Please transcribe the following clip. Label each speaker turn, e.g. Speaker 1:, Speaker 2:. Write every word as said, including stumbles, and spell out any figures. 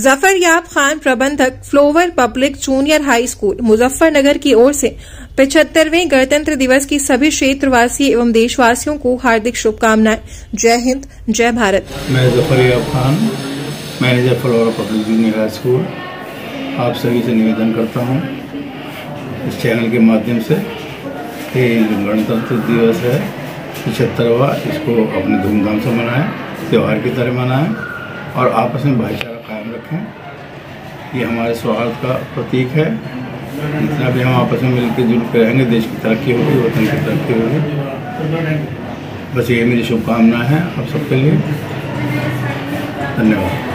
Speaker 1: जफरयाब खान प्रबंधक flower public junior high school Muzaffarnagar की ओर से पचहत्तरवें गणतंत्र दिवस की सभी क्षेत्रवासी एवं देशवासियों को हार्दिक शुभकामनाएं। जय हिंद, जय भारत।
Speaker 2: मैं Zafaryab Khan, manager flower public junior high school, आप सभी से निवेदन करता हूं इस चैनल के माध्यम से कि गणतंत्र दिवस है पचहत्तरवां, इसको अपने धूमधाम से मनाएं, त्यौहार की तरह मनाएं और आपस में भाईचारा कायम रखें। ये हमारे सौहार्द का प्रतीक है। जितना भी हम आपस में मिलकर जुल कर रहेंगे, देश की तरक्की होगी, वतन की तरक्की होगी। बस ये मेरी शुभकामना है आप सबके लिए। धन्यवाद।